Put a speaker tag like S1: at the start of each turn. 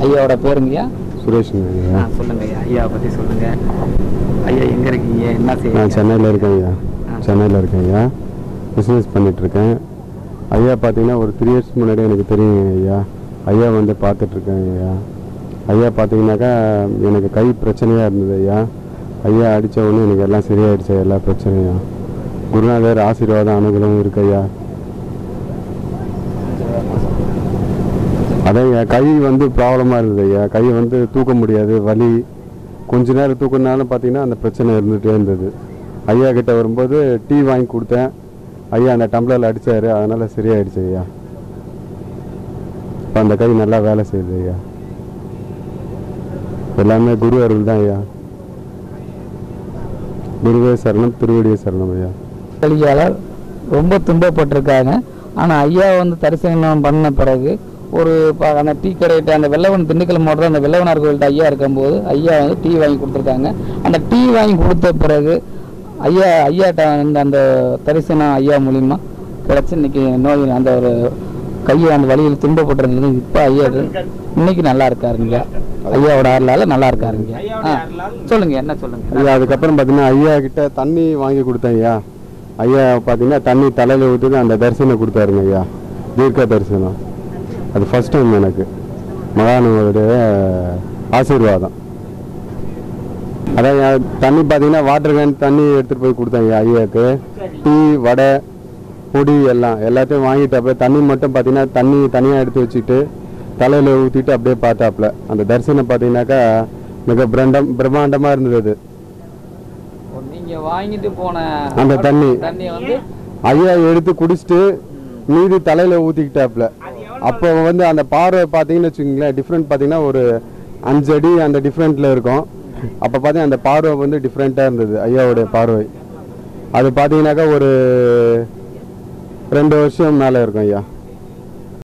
S1: ஐயாவோட பேருங்கய்யா?
S2: சுரேஷுங்க ஐயா.
S1: சொல்லுங்க ஐயா, ஐயாவை பற்றி சொல்லுங்க. ஐயா எங்கே இருக்கீங்க, என்ன செய்ய?
S2: நான் சென்னையில் இருக்கேன் ஐயா. சென்னையில் இருக்கேன் ஐயா. பிஸ்னஸ் பண்ணிகிட்ருக்கேன் ஐயா. பார்த்தீங்கன்னா ஒரு 3 இயர்ஸ் முன்னாடி எனக்கு தெரியுங்க ஐயா. ஐயா வந்து பார்த்துட்ருக்கேன் ஐயா. ஐயா பார்த்தீங்கன்னாக்கா எனக்கு கை பிரச்சனையாக இருந்தது ஐயா. ஐயா அடித்த உடனே எனக்கு எல்லாம் சரியாயிடுச்சு, எல்லா பிரச்சனையும். குருநாதர் ஆசீர்வாதம் அனுகூலம் இருக்கு ஐயா. அதான் ஐயா, கை வந்து ப்ராப்ளமாக இருந்தது ஐயா. கை வந்து தூக்க முடியாது, வலி. கொஞ்ச நேரம் தூக்கினாலும் பார்த்தீங்கன்னா அந்த பிரச்சனை இருந்துகிட்டே இருந்தது. ஐயா கிட்ட வரும்போது டீ வாங்கி கொடுத்தேன். ஐயா அந்த டம்ளரில் அடித்தார், அதனால் சரியாயிடுச்சு ஐயா. இப்போ அந்த கை நல்லா வேலை செய்யுது ஐயா. எல்லாமே குரு அருள் தான் ஐயா. குருவே சரணம், திருவடியே சரணம் ஐயா.
S1: கல்வியாளர் ரொம்ப துன்பப்பட்டிருக்காங்க. ஆனால் ஐயா வந்து தரிசனம் பண்ண பிறகு ஒரு அந்த டீ கடையிட்ட அந்த வெள்ளவன் திண்டுக்கல் மாவட்டம் அந்த வெள்ளவனார் கோயில்கிட்ட ஐயா இருக்கும்போது ஐயா வந்து டீ வாங்கி கொடுத்துருக்காங்க. அந்த டீ வாங்கி கொடுத்த பிறகு ஐயாட்ட அந்த தரிசனம் ஐயா மூலியமாக கிடச்சி இன்னைக்கு நோய் அந்த ஒரு கையை அந்த வழியில் துன்பப்பட்டிருந்தது. இப்போ ஐயா இன்னைக்கு நல்லா இருக்காருங்க. ஐயாவோட அருளால் நல்லா இருக்காருங்க. சொல்லுங்க, என்ன சொல்லுங்க
S2: ஐயா. அதுக்கப்புறம் பார்த்தீங்கன்னா ஐயா கிட்ட தண்ணி வாங்கி கொடுத்தேன் ஐயா. ஐயா பார்த்தீங்கன்னா தண்ணி தலையில் ஊற்றுது, அந்த தரிசனம் கொடுத்தாருங்க ஐயா. தீர்க்க தரிசனம். அது ஃபர்ஸ்ட் டைம் எனக்கு மகானுடைய ஆசீர்வாதம். அதான் தண்ணி பார்த்தீங்கன்னா வாட்டர் கேன் தண்ணி எடுத்துகிட்டு போய் கொடுத்தேன் ஐயா. ஐயாவுக்கு டீ, வடை, பொடி எல்லாத்தையும் வாங்கிட்டு அப்படியே தண்ணி மட்டும் பார்த்தீங்கன்னா தண்ணி தனியாக எடுத்து வச்சுட்டு தலையில் ஊற்றிட்டு அப்படியே பார்த்தாப்புல. அந்த தரிசனம் பார்த்தீங்கன்னாக்கா மிக பிரம்மாண்டமாக இருந்தது.
S1: நீங்கள் வாங்கிட்டு போன
S2: அந்த தண்ணி
S1: வந்து
S2: ஐயா எடுத்து குடிச்சிட்டு மீதி தலையில் ஊற்றிக்கிட்டாப்புல. அப்போ வந்து அந்த பார்வை பார்த்தீங்கன்னு வச்சுக்கோங்களேன், டிஃப்ரெண்ட் பார்த்தீங்கன்னா ஒரு 5 அடி அந்த டிஃப்ரெண்ட்டில் இருக்கும். அப்போ பார்த்தீங்கன்னா அந்த பார்வை வந்து டிஃப்ரெண்ட்டாக இருந்தது ஐயாவுடைய பார்வை. அது பார்த்தீங்கன்னாக்கா ஒரு 2 வருஷம் மேலே இருக்கும் ஐயா.